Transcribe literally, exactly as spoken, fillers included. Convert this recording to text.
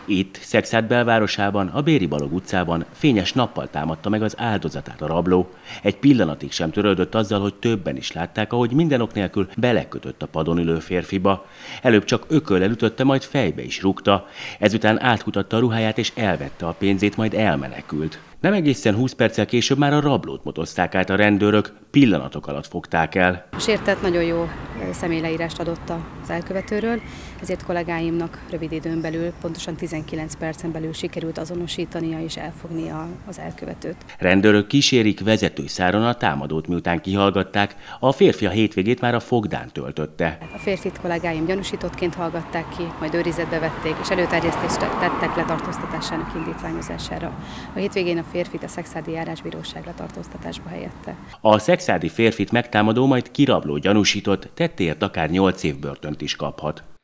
Itt, Szekszárd belvárosában, a Béri Balogh utcában fényes nappal támadta meg az áldozatát a rabló. Egy pillanatig sem törődött azzal, hogy többen is látták, ahogy minden ok nélkül belekötött a padon ülő férfiba. Előbb csak ököllel ütötte, majd fejbe is rúgta. Ezután átkutatta a ruháját és elvette a pénzét, majd elmenekült. Nem egészen húsz perccel később már a rablót motozták át a rendőrök, pillanatok alatt fogták el. A sértett nagyon jó személyleírást adott az elkövetőről, ezért kollégáimnak rövid időn belül, pontosan tizenkilenc percen belül sikerült azonosítania és elfognia az elkövetőt. Rendőrök kísérik vezetőszáron a támadót, miután kihallgatták, a férfi a hétvégét már a fogdán töltötte. A férfit kollégáim gyanúsítottként hallgatták ki, majd őrizetbe vették, és előterjesztést tettek letartóztatásának indítványozására. A hétvégén a férfit a szekszárdi járásbíróság letartóztatásba helyezte. A szekszárdi férfit megtámadó, majd kirabló gyanúsított, tettéért akár nyolc év börtönt is kaphat.